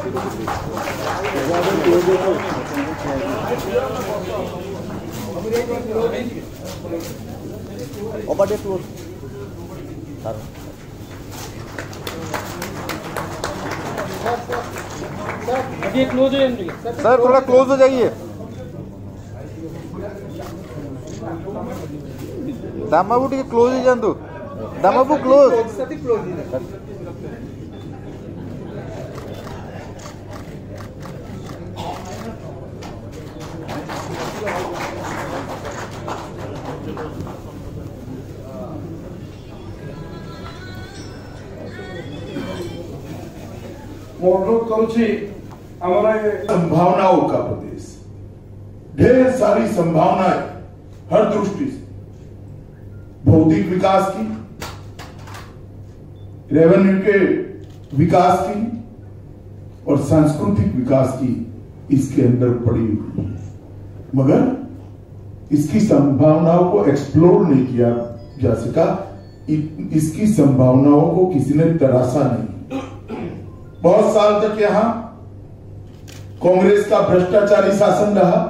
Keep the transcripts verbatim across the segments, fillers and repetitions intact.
Close है sir, थोड़ा close हो जाइए। दामाबू टी क्लोज ही जातु दामाबू क्लोज मैं अनुरोध करुछि हमारा संभावनाओं का प्रदेश, ढेर सारी संभावनाएं हर दृष्टि से, भौतिक विकास की, रेवेन्यू के विकास की और सांस्कृतिक विकास की इसके अंदर पड़ी हुई है, मगर इसकी संभावनाओं को एक्सप्लोर नहीं किया जा सका। इसकी संभावनाओं को किसी ने तराशा नहीं। बहुत साल तक यहां कांग्रेस का भ्रष्टाचारी शासन रहा।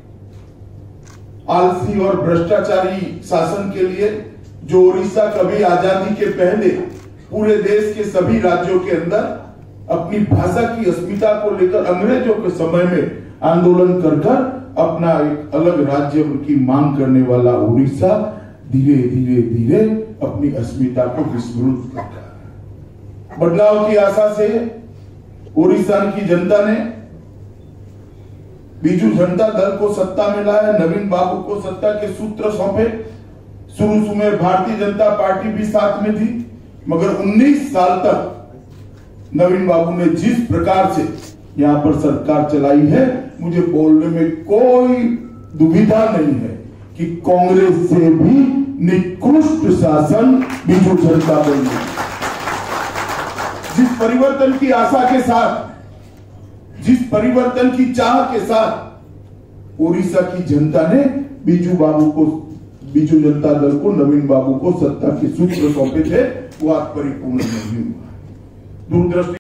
आलसी और भ्रष्टाचारी शासन के लिए जो उड़ीसा कभी आजादी के पहले पूरे देश के सभी राज्यों के अंदर अपनी भाषा की अस्मिता को लेकर अंग्रेजों के समय में आंदोलन कर कर अपना एक अलग राज्य की मांग करने वाला उड़ीसा धीरे धीरे धीरे अपनी अस्मिता को विस्मृत कर रहा है। बदलाव की आशा से उड़ीसा की जनता ने बीजू जनता दल को सत्ता में लाया, नवीन बाबू को सत्ता के सूत्र सौंपे। शुरू शुरू में भारतीय जनता पार्टी भी साथ में थी, मगर उन्नीस साल तक नवीन बाबू ने जिस प्रकार से यहां पर सरकार चलाई है, मुझे बोलने में कोई दुविधा नहीं है कि कांग्रेस से भी निकृष्ट शासन बीजू जनता दल ने, जिस परिवर्तन की आशा के साथ, जिस परिवर्तन की चाह के साथ उड़ीसा की जनता ने बीजू बाबू को, बीजू जनता दल को, नवीन बाबू को सत्ता के सूत्र सौंपे थे, वो आज परिपूर्ण नहीं हुआ। दूरदृष्टि